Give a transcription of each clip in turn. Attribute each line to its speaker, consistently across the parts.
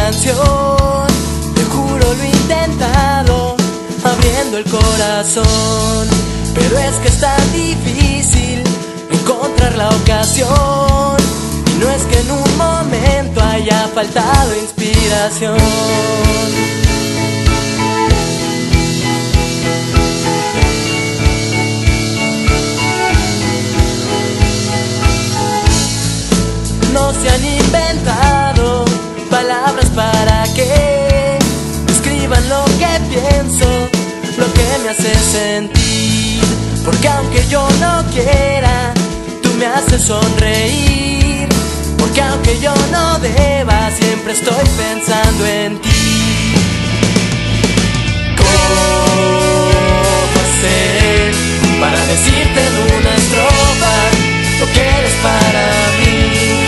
Speaker 1: canción. Te juro lo he intentado, abriendo el corazón, pero es que es tan difícil encontrar la ocasión. Y no es que en un momento haya faltado inspiración. No se han inventado palabras para que escriban lo que pienso, lo que me hace sentir. Porque aunque yo no quiera, tú me haces sonreír. Porque aunque yo no deba, siempre estoy pensando en ti. ¿Cómo hacer para decirte en una estrofa lo que eres para mí?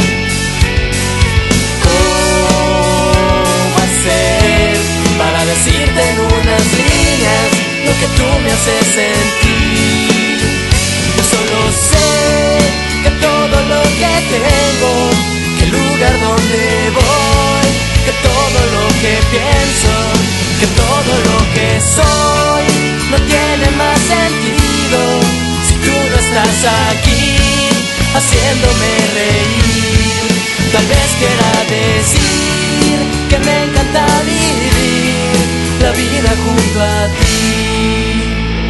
Speaker 1: Para decirte en unas líneas lo que tú me haces sentir. Yo solo sé que todo lo que tengo, que el lugar donde voy, que todo lo que pienso, que todo lo que soy no tiene más sentido si tú no estás aquí haciéndome reír. Tal vez quiera decir que me encanta vivir la vida junto a ti.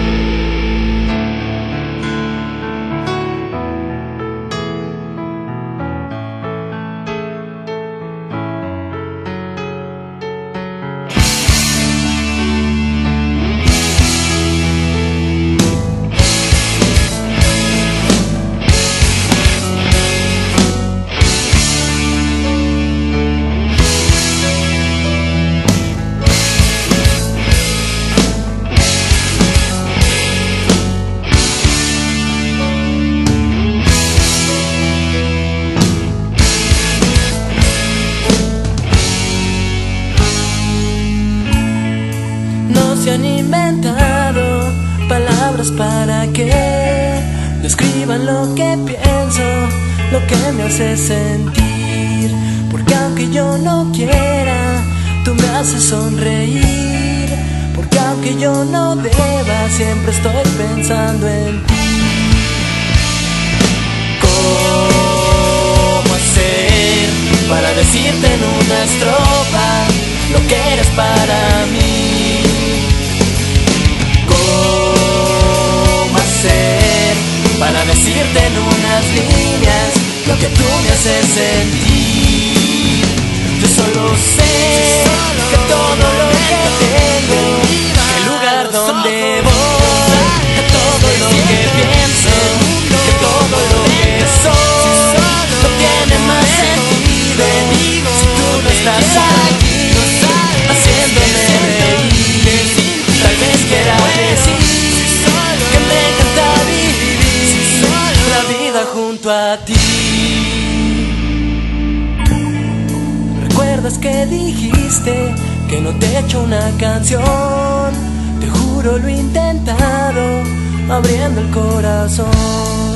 Speaker 1: Se han inventado palabras para que describan lo que pienso, lo que me hace sentir. Porque aunque yo no quiera, tú me haces sonreír. Porque aunque yo no deba, siempre estoy pensando en ti. ¿Cómo hacer para decirte en una estrofa lo que eres para mí? Para decirte en unas líneas lo que tú me haces sentir. Yo solo sé que todo lo que tengo, que el lugar donde voy, que todo lo que pienso, que todo lo que soy no tiene más sentido si tú no estás aquí haciéndome reír. Tal vez quiera decir que me encanta vivir la vida junto a ti. ¿Recuerdas que dijiste que no te he hecho una canción? Te juro lo he intentado, abriendo el corazón.